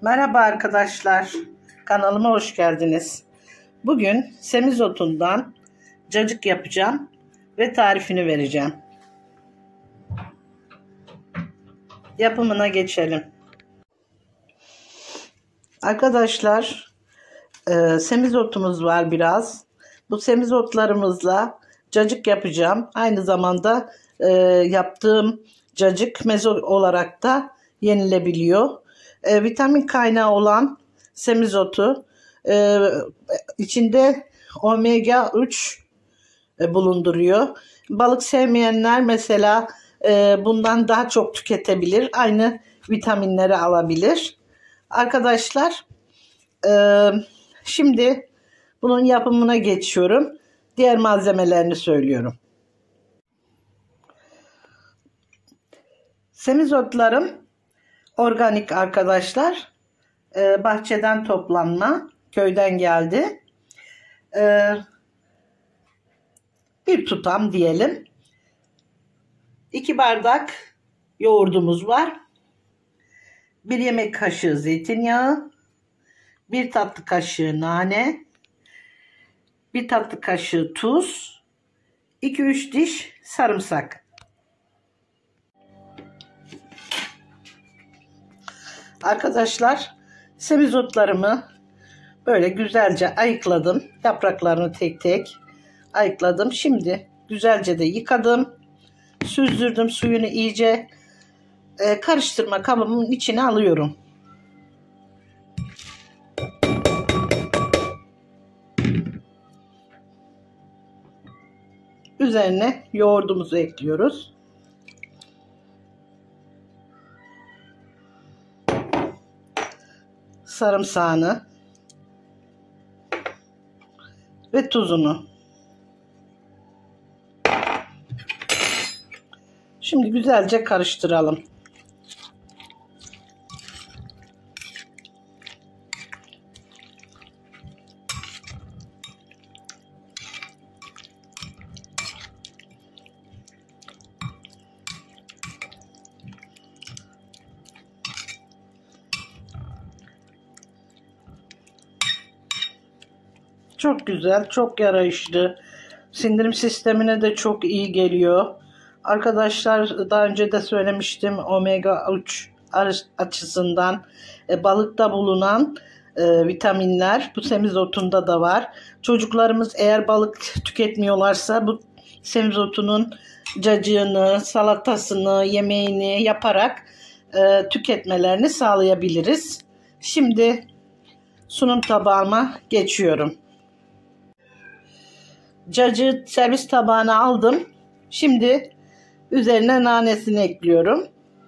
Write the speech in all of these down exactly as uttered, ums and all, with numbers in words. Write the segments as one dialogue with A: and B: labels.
A: Merhaba arkadaşlar, kanalıma hoş geldiniz. Bugün semizotundan cacık yapacağım ve tarifini vereceğim. Yapımına geçelim. Arkadaşlar, e, semizotumuz var biraz. Bu semizotlarımızla cacık yapacağım. Aynı zamanda e, yaptığım cacık meze olarak da yenilebiliyor. E, vitamin kaynağı olan semizotu e, içinde omega üç e, bulunduruyor. Balık sevmeyenler mesela e, bundan daha çok tüketebilir. Aynı vitaminleri alabilir. Arkadaşlar e, şimdi bunun yapımına geçiyorum. Diğer malzemelerini söylüyorum. Semizotlarım organik arkadaşlar. Ee, bahçeden toplanma. Köyden geldi. Ee, bir tutam diyelim. iki bardak yoğurdumuz var. bir yemek kaşığı zeytinyağı. bir tatlı kaşığı nane. bir tatlı kaşığı tuz. iki üç diş sarımsak. Arkadaşlar, semizotlarımı böyle güzelce ayıkladım. Yapraklarını tek tek ayıkladım. Şimdi güzelce de yıkadım. Süzdürdüm suyunu iyice. E, karıştırma kabımın içine alıyorum. Üzerine yoğurdumuzu ekliyoruz. Sarımsağını ve tuzunu. Şimdi güzelce karıştıralım. Çok güzel, çok yarayışlı. Sindirim sistemine de çok iyi geliyor. Arkadaşlar, daha önce de söylemiştim, omega üç açısından e, balıkta bulunan e, vitaminler bu semizotunda da var. Çocuklarımız eğer balık tüketmiyorlarsa bu semizotunun cacığını, salatasını, yemeğini yaparak e, tüketmelerini sağlayabiliriz. Şimdi sunum tabağıma geçiyorum. Cacığı servis tabağına aldım. Şimdi üzerine nanesini ekliyorum.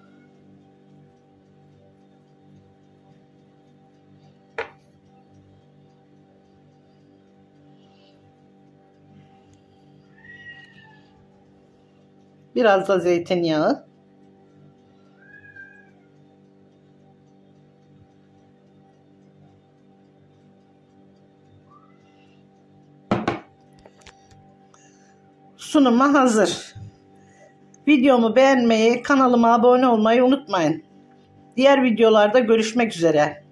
A: Biraz da zeytinyağı. Sunuma hazır. Videomu beğenmeyi, kanalıma abone olmayı unutmayın. Diğer videolarda görüşmek üzere.